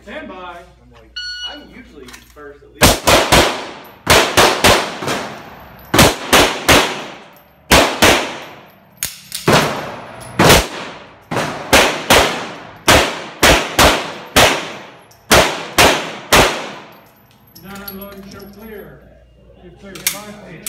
Stand by. I'm like, I'm usually first at least. Done unloading, show clear. You're clear. 5 feet.